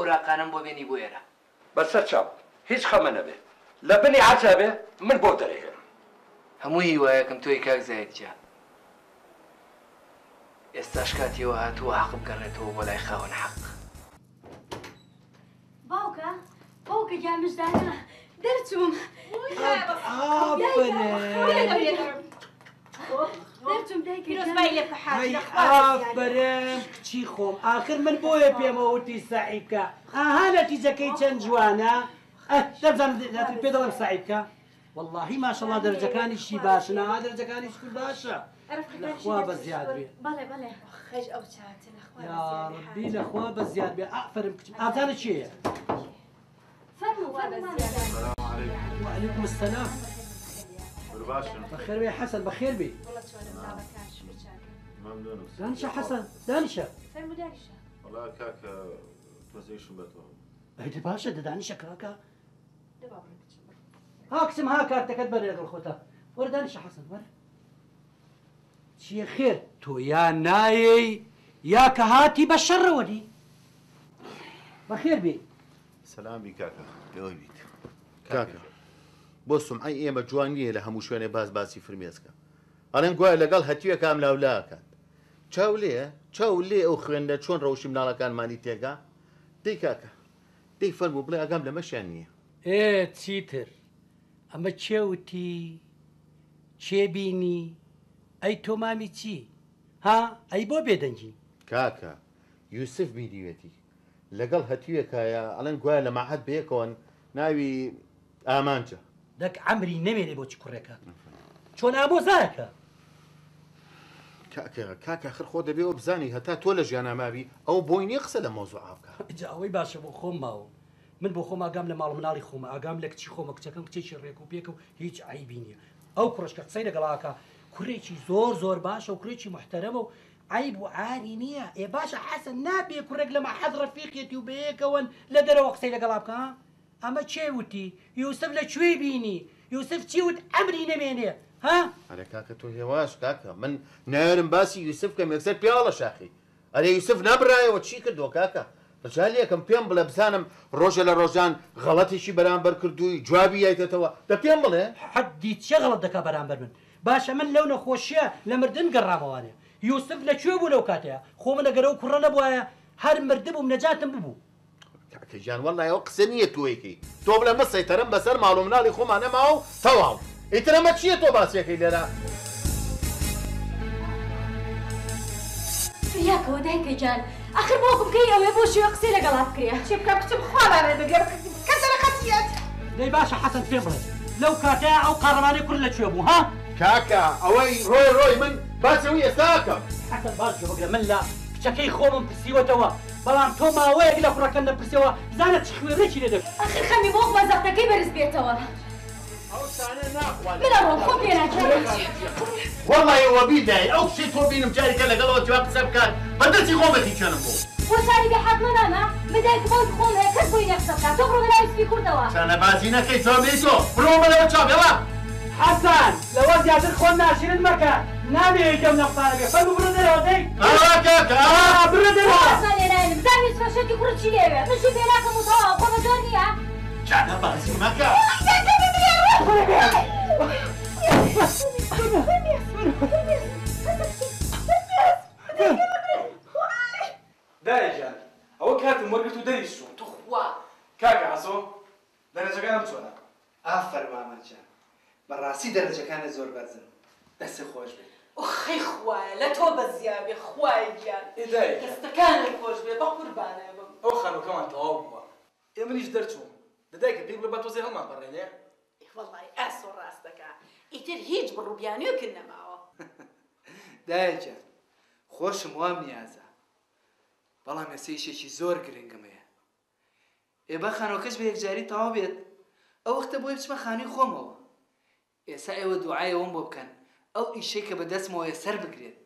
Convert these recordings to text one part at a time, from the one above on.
ئەوراقانم بۆ بێنی بۆ ئێرە بەسەر چاو هیچ خەمە نەبێ لە بنی عەجەبێ من بۆ دەرێکم هەموو هیوایەکەم تۆی کاک زایدجا ئێستاش کاتیەوە هاتووە حەقم گەڕێتەوە بۆ لای خاوەن حەق باوکە جامژدانە دەرچووم ئافرەم کچی خۆم ئاخر من بۆیە پێمەوتی سەعیبکە ئاها نەتیجەکەی چەند جوانە دەبزانم پێ دەڵم سەعیبکە واللهی ماشەڵڵا دەرەجەکانیشی باشن ئاها دەرەجەکانیشی باشە لەخوا بە زیاد بێ یا ڕەبی لەخوا بە زیاد بێ ئافرەم کچم ئازانە چییە؟ وعليكم السلام بخير بي حسن بخير بي دانشا حسن دانشا والله كاكا تمزيشو بتوه هيدي باشا دانشا كاكا هاكسم ها كارتك تبرر الخوتا ورا دانشا حسن ورا شي خير تو يا ناي يا كهاتي بالشر ودي بخير بي سلام بي كاكا يوي بيت كاكا بۆ سومعەی ئێمە جوان نییە لە هەموو شوێنێ باسی فرمێسکە ئەڵێن گوایە لەگەڵ هەتیوە کام لاولاکات چاو لێ ئەو خوێندە چۆن ڕەوشی مناڵەکانمانی تێگا دەی کاکە دەی فەرموو بڵێ ئەگام لەمەشیان نییە چیتر ئەمە چێوتی چێبینی ئەی تۆ مامی چی ها ئەی بۆ بێدەنگی کاکە یوسف بیدیوێتی لەگەڵ هەتیوێکایە ئەڵێن گوایە لە مەعهەد بەیەکەوەن ناوی ئامانجە دەک عەمری نەمێنێ بۆچی کوڕێکە چۆن ئامۆزایەکە کاکە خر خۆ دەبێ و بزانی هەتا تۆ لە ژیان ئاماوی ئەو بۆی نییە قسە لە مۆزوع بکە جا ئەوەی باشە بۆ خۆم ماوە من بۆ خۆم ئاگام لە ماڵ مناڵی خۆمە ئاگام لە کچی خۆمە کچەکەم کچێکی ڕێک و پێکە و هیچ عیبی نییە ئەو کوڕشکە قسەی لەگەڵاکە کوڕێکی زۆر باشە و کوڕێکی محتەرەمە و عیب و عاری نییە ئێ باشە حەسەن نابێ کوڕێک لە مەعهەد ڕەفیقێتی و بەیەکەوەن لە دەرەوە قسەی لەگەڵا بکە ئەمە چێوتی یوسف لەکوێ بینی یوسف چی وت ئەمری نەمێنێ ها ئەرێ کاکە تۆ هێواش کاکە من نایارم باسی یوسف کەم یەکسەر پیاڵە شاخی ئەرێ یوسف نابرایەوە چی کردووە کاکە ڕجالێکم پێم بڵێ بزانم ڕۆژە لە ڕۆژان غەڵەتێکی بەرامبەر کردووی جوابی یایتێتەوە دە پێم بڵێ حەدی چێ غەڵەت دەکا بەرامبەر من باشە من لەو نەخۆشیە لە مردن گەڕامەوانێ یوسف لەکوێ بوو لەو کاتەیە خۆ من ئەگەر ئەو کوڕە نەبوایە هەر مردبووم نەجاتم ببوو کاکەجان وەڵای ئەو قسە نییە توێکی تۆ بڵێ مە سەیتەرم بەسەر ماڵ و مناڵی خۆمانەما و تەواو ئیتر ئەمە چییە تۆ باسیەکەی لێرە یاکەوە دایکە جان ئاخر بۆکم کەی ئەوێ بۆ شوێ قسەی لەگەڵا بکرێ چێ بکە کچم خوابانێ بگەر کەسەرە قەتیەت دەی باشە حەسەن پێم بڵێ لەو کاتەیە ئەو قارەمانەی کوڕ لەکوێ بوو ها کاکە ئەوەی ڕۆی من باسەوەی ئێستاکەم حەسەن باش بگرە من لە کچەکەی خۆمم پرسیوەتەوە بەڵام تۆ ماوەیەک لە کوڕەکە نەپرسیەوە بزانە چ خوێڕێکی لێ دەبێت ئاخر خەمی بۆ وەزەقەکەی بەرز بێتەوە من ئەوڕۆ خۆ پێ ناکەم وەڵای ئەوە بیدای ئەو کچەی تۆ بینم جارێکە لەگەڵەوە جواب قسە بکات بە دەستی خۆمەتی چێنم بۆ بۆ ساری بێ حەتمەنانە من دایک بۆی خۆم هەیە کەس بۆی نەقسە بکات تۆ بڕۆ بەلای سپی کوردەوە چانە بازی نەکەی تۆ بێتۆ بڕۆ بەلەوە چاوێڵە حەسەن لەوە زیاتر خۆم ناشرین مەکە نابێ یەکەم نەقسانە بێ فەرموو بڕۆ دەرەوە دەی کاکە بڕۆ دەرەوە لێنایم زانانی سفەشەتی کوڕ چی لێوێ منشی پێ ناکەم و تەواو خۆمە زۆر نییە چانە بازی مەکە دایجان ئەوە کاتم وەرگرت و دەریشتوم توخوا کاکە حەسۆ دەرەجەکانم چۆنە ئافەر مامەجان بەڕاستی دەرەجەکانە زۆر بەرزن دەست خۆش بێت خەی خوایە لە تۆ بەزیابێ خوای گیان دەستەکانت خۆش بێ بە قوربانە بم ئەو خانووکەمان تەواو بووە ئێمەنیش دەرچووم دەدایکە پێی بڵێ بە تۆزێ هەڵمان بەڕێنێ وەڵای ئاسۆ ڕاستەکە ئیتر هیچ بڕووبیانیوکرد نەماوە دایجان خۆشم وام نیازە بەڵام ئێسەیشێکی زۆر گرنگمەیە ئێ بە خانۆکەش بە یەکجاری تەواو بێت ئەو وەختە بۆی بچمە خانووی خۆمەوە ئێستا ئێوە دوعایەوەم بۆ بکەن ئەو ئیشەی کە بەدەستمەوەیە سەر بگرێت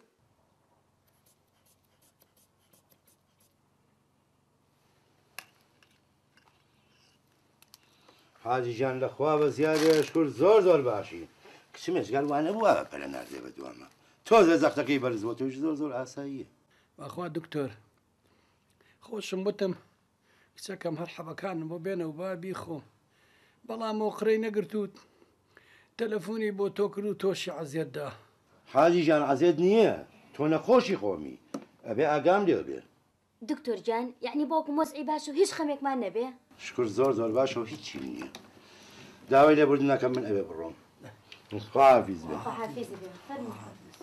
حاجی جان لەخوا بە زیادێ شکر زۆر باشی کچم ێژگار وانە بووە پەلە ناردێ بە دوامە تۆزە زەختەکەی بەرزبووە تۆش زۆر ئاساییە بەخوا دکتۆر خۆشم وتم کچەکەم هەر حەبەکانم بۆ بێنەوە با بیخۆم بەڵام ئۆقرەی نەگرتووت تەلەفۆنی بۆ تۆ کرد و تۆشی عەزیەتدا. حاجی ژان عەزیەت نییە تۆ نەخۆشی خۆمی ئەبێ ئاگام لێ بێ. دکتۆر جان یعنی باوکم وەزعی باش و هیچ خەمێکمان نەبێ؟ شکر زۆر زۆر باشە و هیچی نییە. داوای لێبوردنەکەم من ئەوێ بڕۆم. خواحافیز بێ. خواحافیز بێ. فەرموو.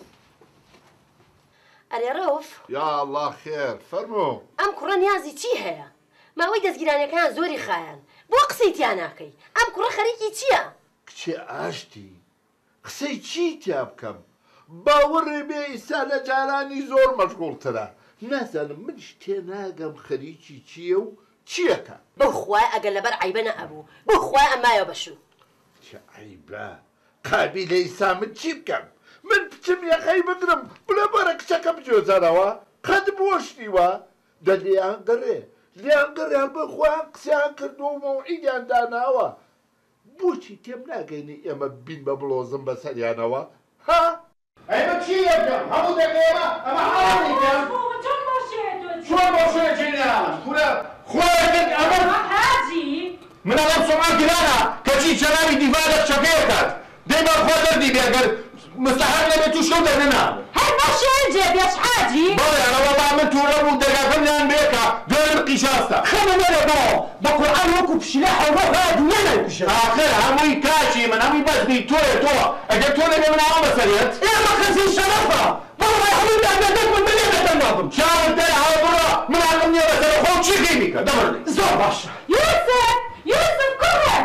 ئەرێ ڕەوف. یا الله خێر فەرموو. ئەم کوڕە نیازی چی هەیە؟ ماوەی دەستگیرانەکان زۆری خایەن. بۆ قسەی تیان ناکەی؟ ئەم کوڕە خەریکی چییە؟ کچێ ئاشتی قسەی چی تیا بکەم؟ باوەڕێ بێ ئیسا لە جارانی زۆر مەشغوڵترە. نازانم منیش تێناگەم خەریکی چییە و چیەکە؟ بخوای ئەگەر لەبەر عیبە نەئەبوو بخوای ئەمایە بەشوو. چه عیبە؟ قابی لە ئیسا من چی بکەم؟ من بچم یەخەی بگرم بڵێ بەرە کچەکە بجۆزەرەوە قەت بۆشتیوە دە لێیان گەڕێ لیان گەڕیان بخوایان قسەیان کردووە و مەوعیدیان داناوە. بۆچی تێم ناگەینی ئێمە بین بە بڵۆزم بەسەریانەوە؟ ها؟ ئەمە چی یەکەم؟ هەموو دەگەیەمە ئەمە حاڵیکەم چۆن بۆشێ چێنیان؟ کورە خۆیەکەت ئەمە حاجی من ئەڵەم سۆمان گرانە کەچی چەناوی دیڤا لە چەکەیەکات دەیمە خۆ دەردی بێگەر مستحق نەبێت و شەو دەرنەنا هەر باشێ جێبێت حاجی بەڵێ ئەوەڵا من تووڕە بوو دەگاکەم لەیان بێکە دوێن قیشاستە خەمە نەرە بۆ بە قورئان وەکو پشیلە حەوە دنیا نەکوشە ئاخر هەمووی کاچی من هەمووی بەسبی تۆیە تۆ ئەگەر تۆ لەبێ من ئاوە بەسەرێت ئێمە خەزی شەرەفە بەڵێ هەمووی دادەدەت من بلێ دەدەنابم چاوت دەر هەوە بڕە من هەڵم نییە بەسەر خۆ چی گەی بیکە دەبڕنی زۆر باشە یوسف یوسف کوڕە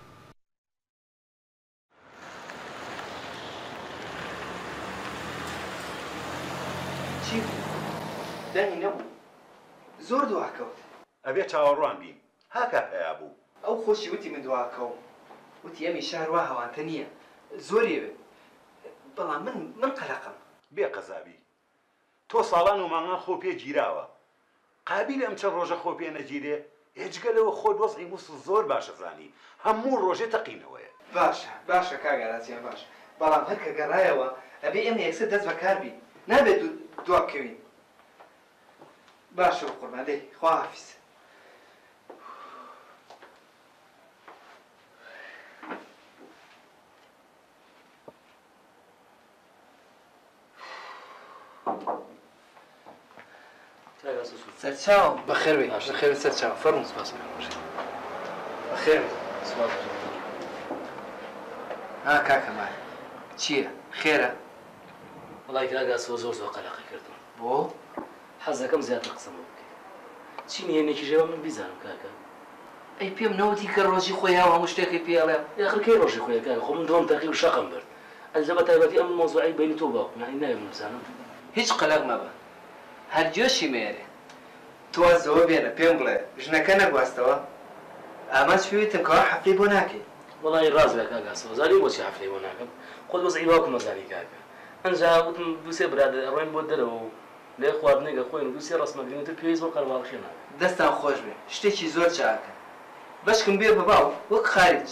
چی بوو؟ دەنگی نەبوو زۆر دواکەوت. ئەبێ چاوەڕوان بین هاکە پێیا بوو ئەو خۆشی وتی من دواکەوم وتی ئەمی شار وا هەوانتە نییە زۆرێوێ بەڵام من قەلەقم. بێ قەزابی تۆ ساڵان و مانگان خۆ پێ گیراوە قابل ئەم چەند ڕۆژە خۆ پێ نەگیرێ هێچگەلەوە خۆ دۆزی مووسڵ زۆر باشە زانی هەموو ڕۆژێ تەقینەوەیە. باشە کاگەڕازیان باش بەڵام هەر کە گەڕایەوە ئەبێ ئێمە یەکسەر دەست بەکار بین نابێت دوا بکەوین. باشە قوربان دەی خواحافیز. سەرچاوم بەخێر بێ بەخێر سەرچاو فەرموو سپاس بەخێر ها کاکەمان چییە خێرە؟ وڵای کاگاسەوە زۆر قەلەقی کردم بۆ؟ حەزەکەم زیاتر قسەم بکەیت چی نیەنێکی ژێوە من بیزانم کاکە ئەی پێم نەوتی کە ڕۆژی خۆیاوە هەموو شتێکی پێڵێ یاخر کەی ڕۆژی خۆیە کاکە خۆ من دڵم تەقی و شەقم برد ئەلزە بە تایبەتی ئەم مۆزوعی بینی تۆ باوکم یعنی ناوێم بزانم هیچ قەلەق مەبە هەر جۆشی مێرێ تۆ زەوە بێنە پێم بڵێ ژنەکە نەگواستەوە ئاماچ پێویتم کەوا حەفلەی بۆ ناکەی. وڵای ڕاست بێ کاگاسەوە زانی بۆچی حەفلەی بۆ ناکەم خۆت وەزعی باوکم مەزانی کاکە ئەنجا وتم دووسێ برادر ئەڕۆین بۆ دەرەوە و لێ خواردنێگە خۆین و دووسێ ڕەسمەگرینتر پێویست بۆ قەرباڵخێ ناکەم. دەستان خۆش بێ شتێکی زۆر چاکە بەشکم بێ بە باو وەک خارج.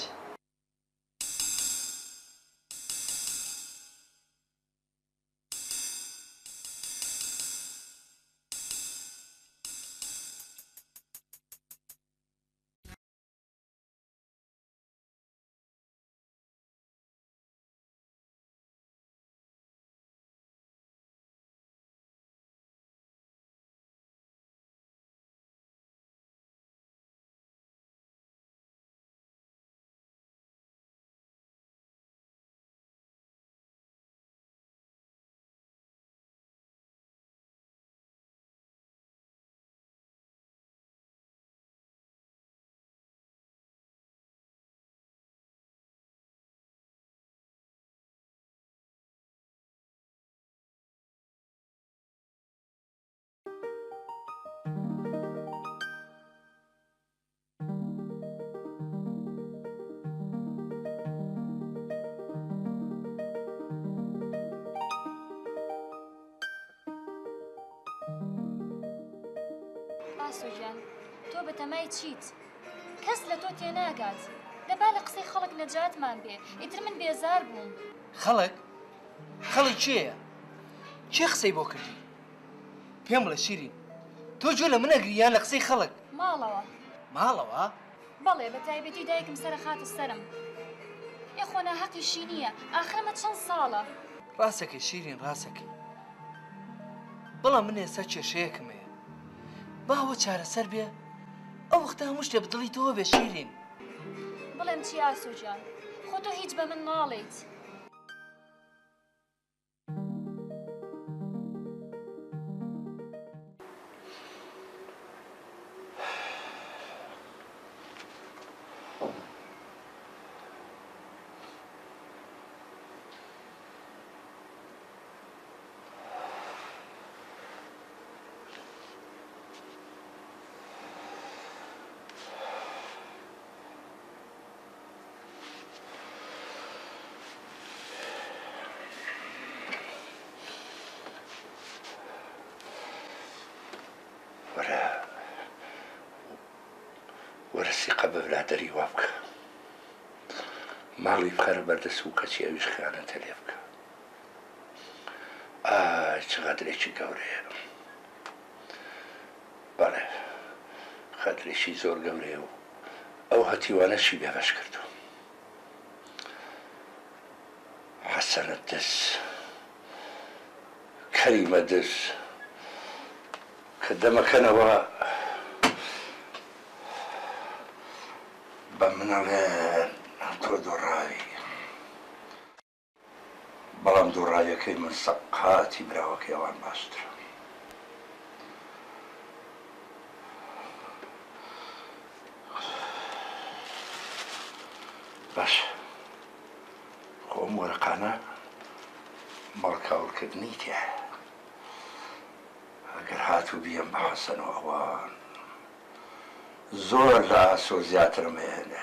ئاسۆ تۆ بە تەمای چیت؟ کەس لە تۆ تێناگات دەبا لە قسەی خەڵک نەجاتمان بێ ئیتر من بێزار بووم. خەڵک چێیە؟ چێ قسەی بۆ کردی؟ پێم بڵێ شیرین تۆ جۆ لە منە گریان لە قسەی خەڵک؟ ماڵەوە ماڵەوە؟ بەڵێ بە تایبەتی دایکم سەر خاتە سەرم. یەخۆنا حەقیشی نییە، ئاخرەمە چەند ساڵە. ڕاستەکەی شیرین ڕاستەکەی. بەڵام من ئێستا کێشەیەکم هەیە. باوە چارەسەر بێ ئەو وەختە هەموو شتێ بدڵی تۆ بێ شیرین. بڵێم چی ئاسۆجان، خۆ تۆ هیچ بە من ناڵێیت. وەرسیقە بە برادەری وا بکە ماڵی بخەرە بەردەست و کەچی ئەویش خیانەتە لێ بکە. ئای چ خەترێکی گەورەیە. بەڵێ خەترێکی زۆر گەورەیە و ئەو هەتیوانەشی بێبەش کردو. حەسەنت دەست کەریمە دەست کە دەمەکەنەوە بە منەڵێن تۆ دۆڕاوی، بەڵام دۆڕاویەکەی من سەقاتی براوەکەی ئەوان باشترە. باش خۆم وەرەقانە مەڵکاوڵکردنی تێ ئەگەر هاتوو بیەم بە حەسەن و ئەوان زۆر لە ئاسۆ زیاترم هێنێ.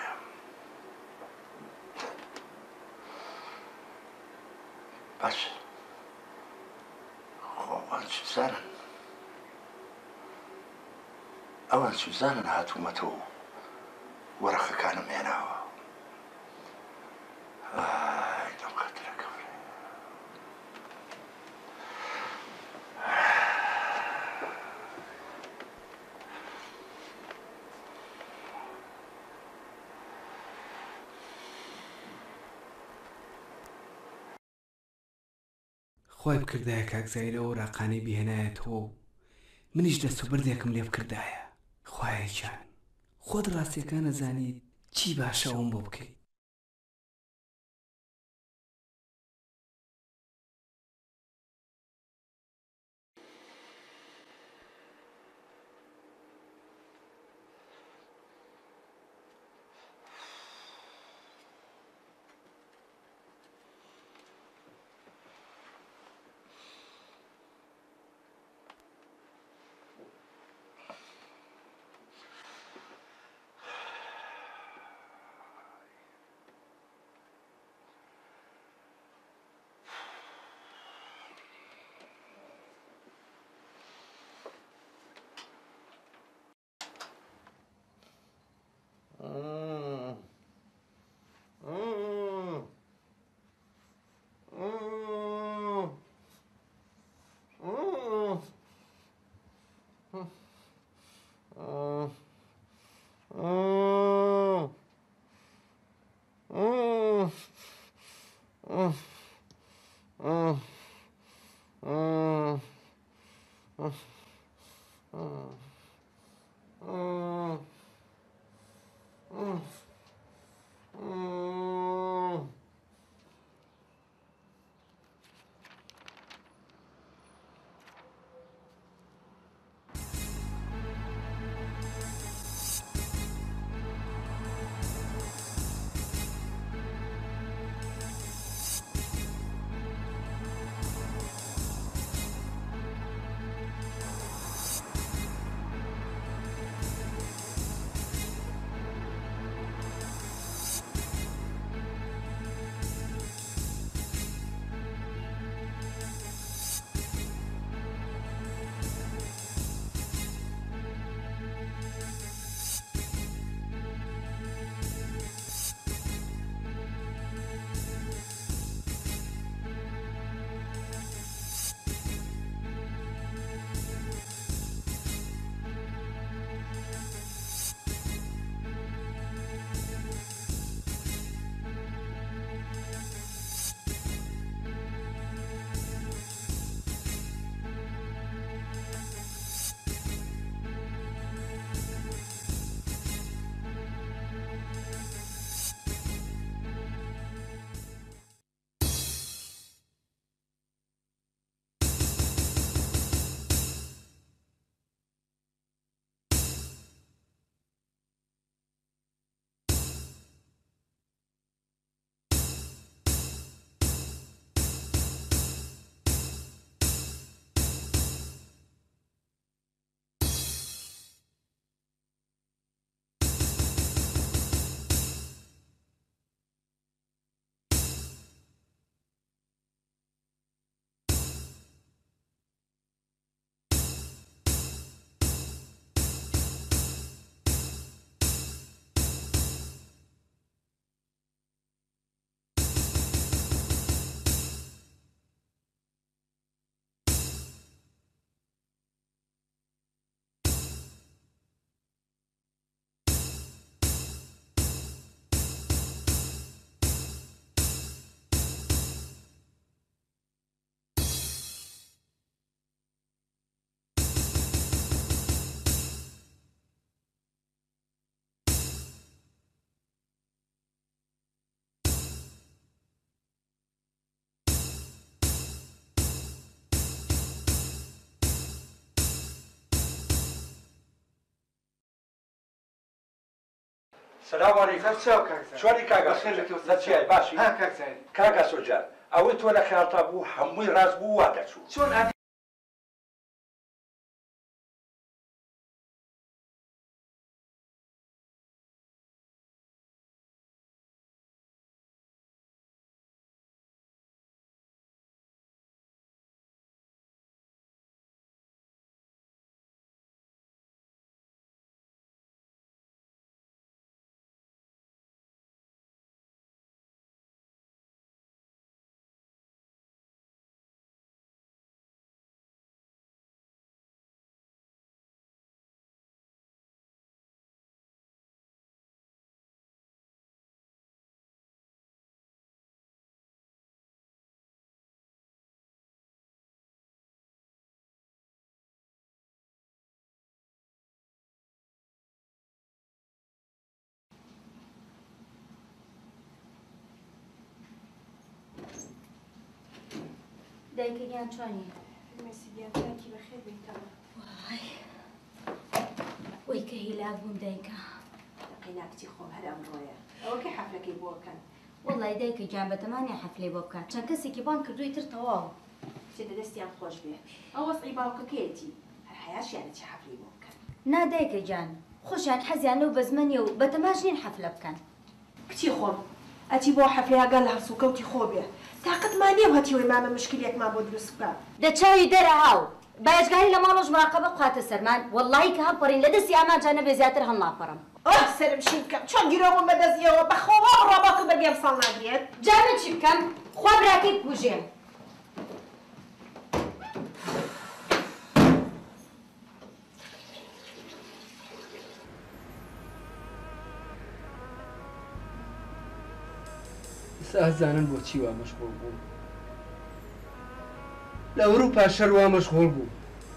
باش خۆوان چ بزانن ئەوان چ بزانن هاتوومەتەوە و وەرەقەکانم هێناوە. ئای لەم خەترە گەورەیە. خۆی بکردایە کاکزایرەوە ڕاقانەی بهێنایەتەوە و منیش دەست و بردێکم لێ بکردایە. خوایەکیان خۆت ڕاستیەکان نەزانیت چی باشە ئەوم بۆ بکەیت. سلام علیکم. شلونی کاکا؟ لەچیای باشی؟ کاکا سۆجار ئەوەی تۆ لە خەیاڵتا بوو هەمووی ڕاست بوو وا دەچوو. چۆن دایکەیان چۆنی؟ مەسیدیانتاکی بەخێر بێتەوە. وەی کە هیلاک بووم دایکە. دەقینا کچی خۆم هەر ئەمڕۆیە. ئەوە کە حەفلەکەی بۆ بکەن. وەڵای دایکە گیان بەتەمانێ حەفلەی بۆ بکات. چەند کەسێکی بان کردووی تر تەواو. چێدە دەستیان خۆش بێ. ئەو وەسعی باوکەکەیەتی. هەر حەیاشیانە چی حەفلەی بۆ بکەن. نا دایکە گیان. خۆشیان حەزیان لەو بەزمەنیە و بەتەماش نین حەفلە بکەن. کچی خۆم ئەچی بۆ حەفلەیەگەل لە هەرسوکەوتی خۆ بێ. تااقەتمان نییە هەتیوەی مامە مشکلێکمان بۆ دروست بکە. دەچاوی دەرە هاو. باەشگاری لە ماڵۆژ مراقەبە بخاتە سەرمان وەڵڵاهی کە هەڵپەڕین لە دەستی ئامانجا نەبێ زیاتر هەڵ ناپەڕم. سرم شین بکەم چۆن گیرۆبووم بەدەستیەوە بەخۆوە ڕۆباکە بەگێم ساڵ ناگرێت. جا من چی بکەم؟ خوا براکەی بکوژێم. ئازانن بۆچی وا مەشغوڵ بوو. لە ئەوروپا شەر وا مەشغوڵ بوو.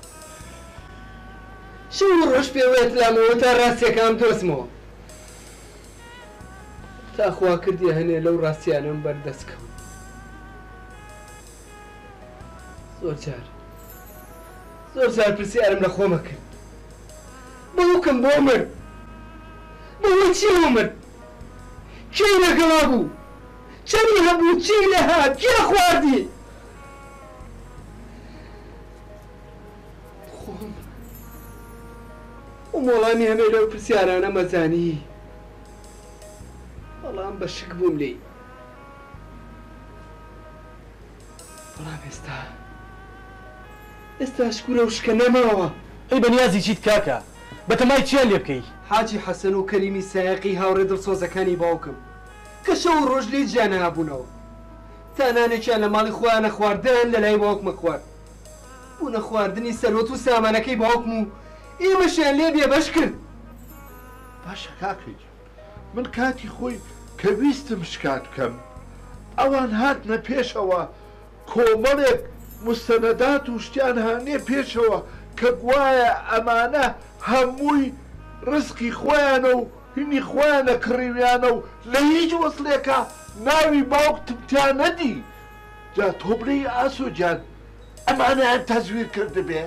شەو ڕۆژ پێوێت لامەوە تا ڕاستیەکان دۆزمەوە. تا خوا کردی هەنێ لەو ڕاستیانم بەردەستکەم. زۆر جار پرسیارم لە خۆمە کرد. بەوکم بۆ مرد. بەوە چی بۆ مرد؟ کێی لەگەڵا بوو؟ چەندی هەبوو چی لە هات کێ خواردی؟ خۆم وەڵامی هەمێ لەو پرسیارانە مەزانی. بەڵام بە شک بووم لێی. بەڵام ئێستا شکورە و شکە نەماوە. ئەی بەنیازی چیت کاکە؟ بەتەمای چیان لێ بکەی؟ حاجی حەسەن و کەریمی سایەقی هاوڕێ دڵسۆزەکانی باوکم کە شەو ڕۆژ لێ جیان هابوونەوە. تانانێکیان لە ماڵی خۆیانە خواردن لە لای باوکمە خوارد. بوونە خواردنی سەرۆت و سامانەکەی باوکم و ئێمەشیان لێ بێبەش کرد. باشە کاکەی من کاتی خۆی کە ویستم شکات بکەم ئەوان هاتنە پێشەوە کۆمەڵێک مستەنەدات و شتیان هانێ پێشەوە کە گوایە ئەمانە هەمووی ڕزقی خۆیانە و هینی خۆیانە کڕیویانە و لە هیچ وەسلێکە ناوی باوکتمتیان نەدی. جا تۆ بڵێی ئاسۆجان ئەمانیان تەزویر کردبێ؟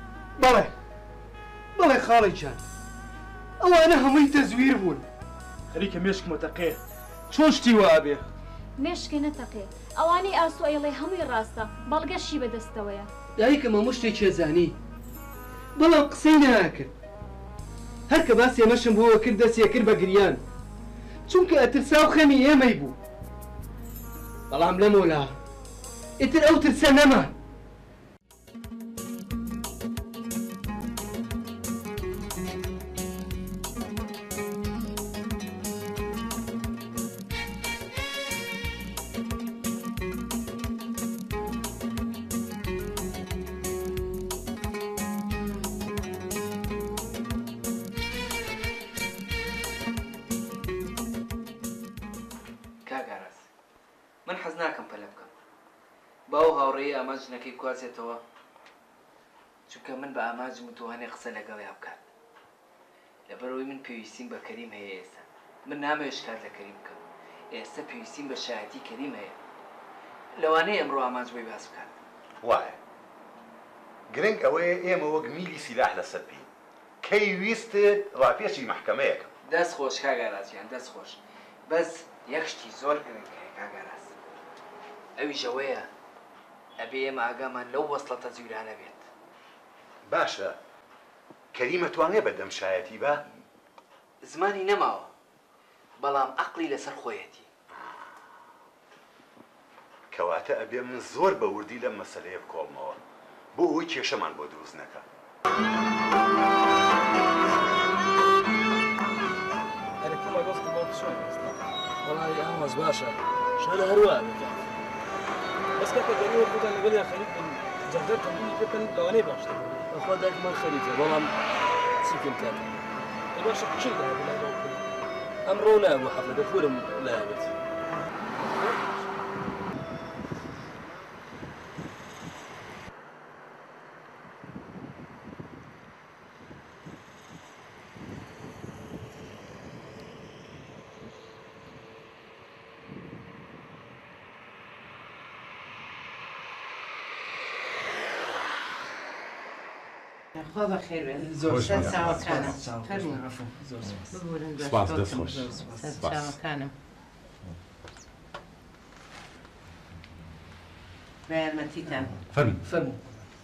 بەڵێ خاڵی جان ئەوانە هەمووی تەزویر بوون. خەریکە مێشک مۆتەقێ چۆن شتی وا بێ؟ مێشکێ نەتەقێ ئەوانەی ئاسۆ ئەیڵێ هەمووی ڕاستە بەڵگەشی بەدەستەوەیە. دایکم هەموو شتێک کێزانی بەڵام قسەی ناکرد. هەر کە باس ئێمەشم بۆەوە کرد دەستێ کرد بە گریان چونکە ئەترسا و خەمی ئێمەی بوو. بەڵام لەمۆلا ئیتر ئەو ترسە نەما. من حەز ناکەم پەلە بکەم باو هاوڕێی ئاماژنەکەی کوازێتەوە چونکە من بە ئاماژم توانێ قسە لەگەڵی بکات لەبەرەوەی من پێویستیم بە کەریم هەیە. ئێستا من نامەوێت شکات لە کەریم بکەم. ئێستا پێویستیم بە شایەتی کەریم هەیە لەوانەیە ئەمڕۆ ئاماژ بۆی باس بکات. وایە گرنگ ئەوەیە ئێمە وەک میلی سیلاح لەسەر بین کەی ویستت ڕاپێشی مەحکەمەیەکەم. دەست خۆش کاگارازیان دەست خۆش بەس یەکشتی زۆر گرنگ هەیە کاگاراز ئەوی ژەوەیە ئەبێ ئێمە ئاگامان لەو وەسڵەتە جوورانە بێت باشە کەریمە توانێ بەدەم شایەتی بە زمانی نەماوە بەڵام عەقڵی لەسەر خۆیەتی کەواتە ئەبێ من زۆر بە وردی لەم مەسەلەیە بکۆڵمەوە بۆ ئەوەی کێشەمان بۆ دروست نەکە والله ئەمەز باشە شانە هەروە بەس کاکە گەریوە خۆتان لەگەڵ یا خەریک بن جەردەر تەمبینی پێکەن لەوانەیە باشتر بەخوا دایکمان خەریکە بەڵام چیکەم کاتە باشە چی لای بڵای باوکم ئەمڕۆ نابوو حەفلەکە پورم لایەوێت خوا بەخێر بێن زۆر چاوەکانم سپاس دەست خۆش چاوەکانم بە یارمەتیتان فەرموو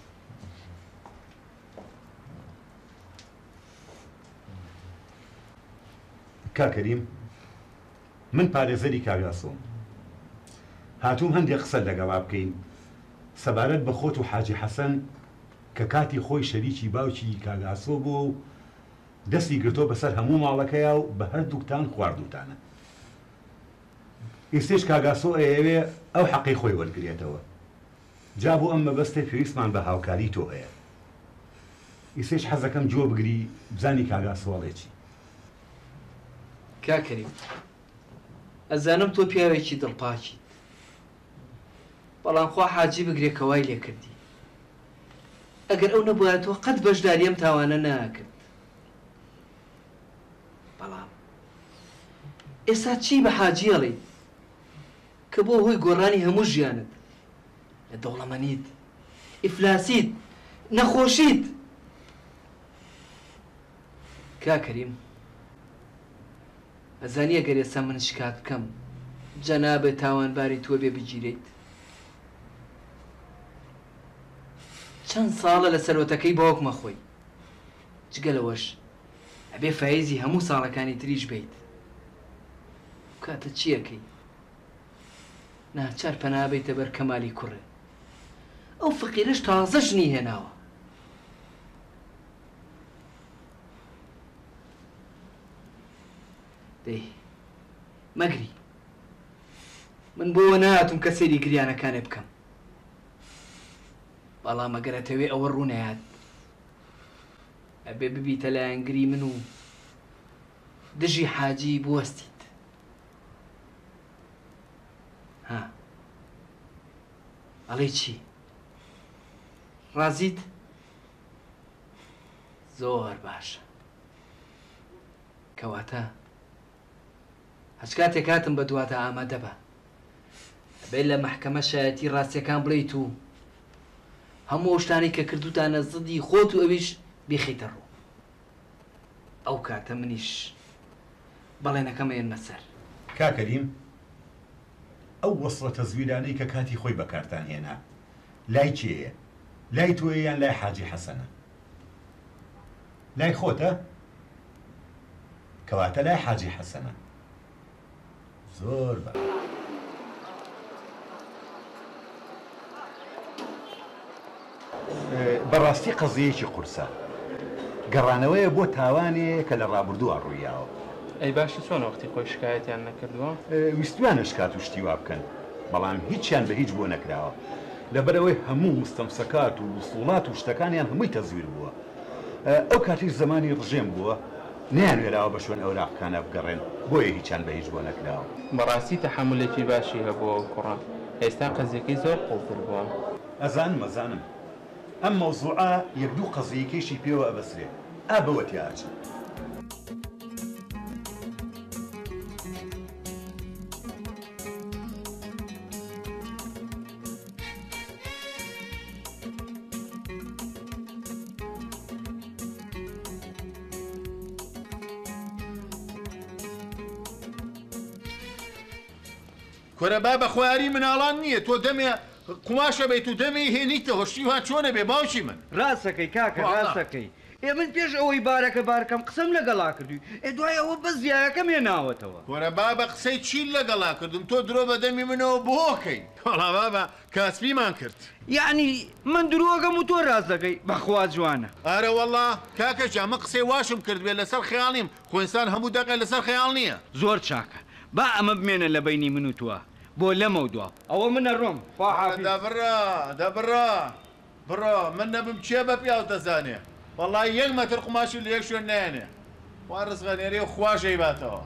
کاکەریم من پارێزەری کاگاسۆم هاتووم هەندێک قسە لەگەڵا بکەین سەبارەت بە خۆت و حاجی حەسەن کە کاتی خۆی شەریکی باوکی کاگاسۆ بوو و دەستی گرتۆ بەسەر هەموو ماڵەکەیە و بە هەردووکتان خواردوتانە ئێستێش کاگاسۆ ئەیەوێ ئەو حەقی خۆی وەرگرێتەوە جا بۆ ئەم مەبەستە پێویستمان بە هاوکاری تۆ هەیە ئێستێش حەزەکەم جۆ بگری بزانی کاگاسۆڵێکی کاکەریم ئەزانم تۆ پیاوێکی دڵپاکی بەڵام خوا حاجی بگرێ کەوای لێ کردی ئەگەر ئەو نەبووایەتەوە قەت بەشداری ئەم تاوانە ناکرد بەڵام ئێستا چی بە حاجی هەڵێ کە بۆ هۆی گۆڕانی هەموو ژیانت لە دەوڵەمەنیت ئیفلاسیت نەخۆشیت کاکەریم ئەزانی ئەگەر ئێستا من شکات بکەم جەنابێت تاوانباری تۆ بێ بگیرێت چەند ساڵە لە سەرۆتەکەی باوکمە خۆی جگەلەوەش ئەبێ فایزی هەموو ساڵەکانی تریش بیت کاتە چیەکەی ناچار پەنابیتە بەر کەمالی کوڕێ ئەو فەقیرش تازە ژنی هێناوە دەی مەگری من بۆوە نهاتم کە سەیری گریانەکانێ بکەم بەڵام ئەگەرەتەوێ ئەوە ڕوونەیات ئەبێ ببیتە لایەنگری من و دژی حاجی بوەستیت ها ئەڵێ چی ڕازیت زۆر باشە کەواتە هەچ کاتێک هاتم بە دواتە ئامادە بە ئەبێ لە مەحکەمە شایەتی ڕاستیەکان بڵێیت و هەموو شتانی کە کردوتانە زدی خۆت و ئەویش بیخیتە ڕوو ئەو کاتە منیش بەڵێنەکەمە ێنمە سەر کاکەریم ئەو وەسڵەتە زویرانەی کە کاتی خۆی بەکارتان هێنا لای کێیە لای تۆیە یان لای حاجی حەسەنە لای خۆتە کەواتە لای حاجی حەسەنە زۆر بە بەڕاستی قەزیەکی قورسە گەڕانەوەیە بۆ تاوانێ کە لە ڕابردووە ڕوویاوە ئەی باشە چۆن وەختی خۆی شکایەتیان نەکردووە ویستوانە شکات و شتیوا بکەن بەڵام هیچیان بە هیچ بۆ نەکراوە لەبەرەوەی هەموو مستەمسەکات و وسوڵات و شتەکانیان هەمووی تەزویر بووە ئەو کاتیش زمانی ڕژێم بووە نیانوێراوە بە شوێن ئەوراقەکانە بگەڕێن بۆیە هیچیان بە هیچ بۆ نەکراوە بەڕاستی تەحملێکی باشی هەبووە کوڕان ئێستا قەزیەکەی زۆر قوڵتر بووە ئەزانم ئەم مەوزوعە یەک دوو قەزیەکەیشی پێوە ئەبەسرێ ئابەوە تیاچن کۆرە با بە خواری مناڵان نییە تۆ دەمێ قماشە بێت و دەمێ هێنیتەوە شتیوان چۆنە بێ باوکی من ڕاستەکەی کاکە ڕاستەکەی من پێش ئەوەی بارەکە بارکەم قسەم لەگەڵا کردووی دوای ئەوە بەس زیایەکەم هێناوەتەوە کۆرە با بە قسەی چی لەگەڵا کردم تۆ درۆ بە دەمی منەوە بۆکەی وەڵا بابە کاسبیمان کرد یعنی من درۆگەم و تۆ ڕاست دەکەی بەخوا جوانە ئارە وەڵا کاکە جامە قسەی واشم کرد بێ لەسەر خەیاڵیم خۆئینسان هەموو دەقە لەسەر خەیاڵ نییە زۆر چاکە با ئەمە بمێنە لە بینی من و تووە بۆ لەمە دووە ئەوە منە ڕۆم دەبڕە بڕۆ من نەبم چێ بە پیاو دەزانێ وەڵای یەک مەتر قماشی لە یەک شوێن نایەنێ وا ڕزغەنێری و خواشەی باتەوە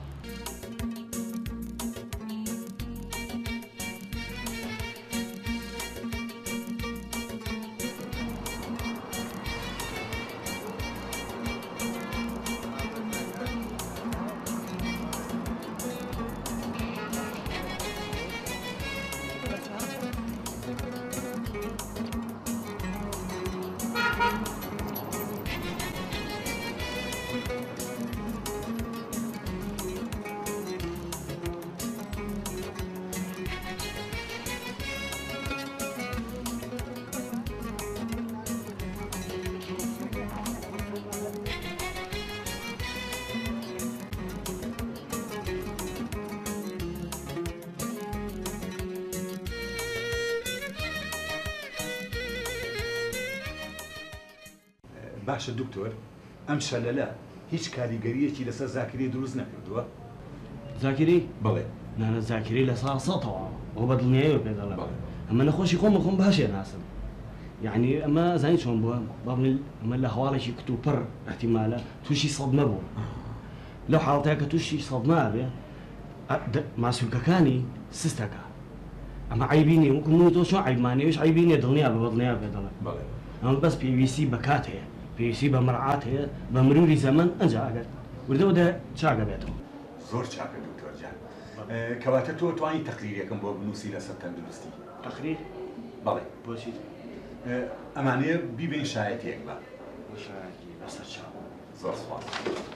باشە دکتۆر ئەم شەلەلە هیچ کاریگەریەکی لەسەر زاکری دروست نەکردووە زاکری بڵێ نانە زاکری لە ساسەتەوە ئەو بە دڵنیاییەوە پێ دەڵێ ئەمە نەخۆشی خۆمە خۆم باشێ ناسم یعنی ئەمە زانی چۆن بووە بابن ئەمە لە هەواڵێکی کت و پڕ احتیمالە تووشی سەدمە بوو لەو حاڵەتەیە کە تووشی سەدمە بێ ماسوولکەکانی سستەکە ئەمە عیبینی وەکو من تۆ چۆن عیبمانەوەش عیبینێ دڵنیا بە دڵنیا پێ دەڵێ ئەمە بەس پێویستی بە کات هەیە پێویستی بە مەرعات هەیە بە مروری زەمن ئەنجا ئەگەر وردەوە چاکە بێتەوە زۆر چاکە دکتۆر جان کەواتە تۆ توانی تەقریرێکم بۆ بنووسی لەسەر تەندروستی تەقریر بەڵێ بۆچی ئەمانەیە بیبین شایەتێک بە شایەتی بەسەر چاو زۆر سوپاس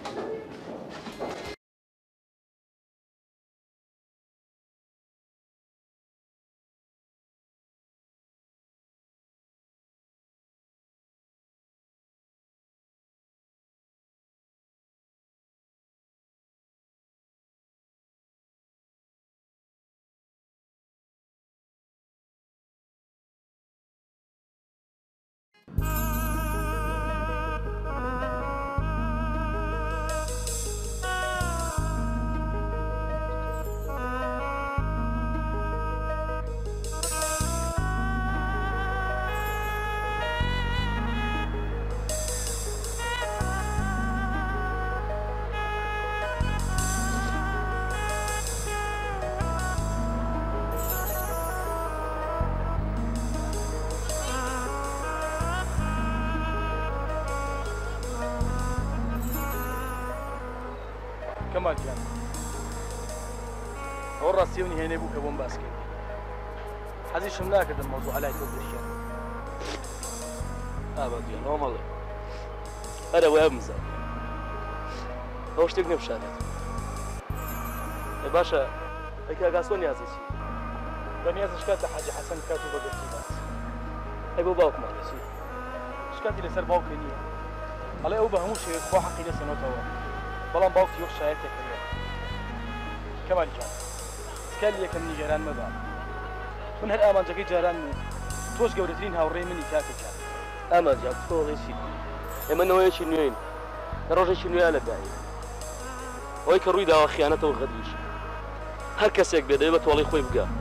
کەمال گیان ئەوە ڕاستیەوەنی هێنێ بوو کە بۆم باس کرد حەزیشم ناکردم مەوزوع عەلای تۆ بشێن ئابادیان ئەوە مەڵێ هەرە وایە بمزان ئەوە شتێک نەپشانێت باشە ئەی کاگاسۆ نیازی چی بەنیازش کات لە حاجی حەسەن کات و بەگەرتی باس ئەی بۆ باوکمانە چی شکاتی لەسەر باوکە نییە ئەڵێ ئەو بە هەموو شێوێک خۆ حەقی لەسەنەوەتەوە بەڵام باوکی وەک شایەتێک کردووە کەمال جان سکالی یەکەم نیگەران مەبا من هەر ئامانجەکەی جاران و تۆش گەورەترین هاوڕێی منی کاکەکان ئامان جان تۆڵێکی ئێمە نەوەیەکی نوێین لە ڕۆژێکی نوێیان لەدایە ئەوەی کە ڕووی داوە خیانەتەوە غەدریش هەر کەسێک بێ دەوێت بە تۆڵی خۆی بگە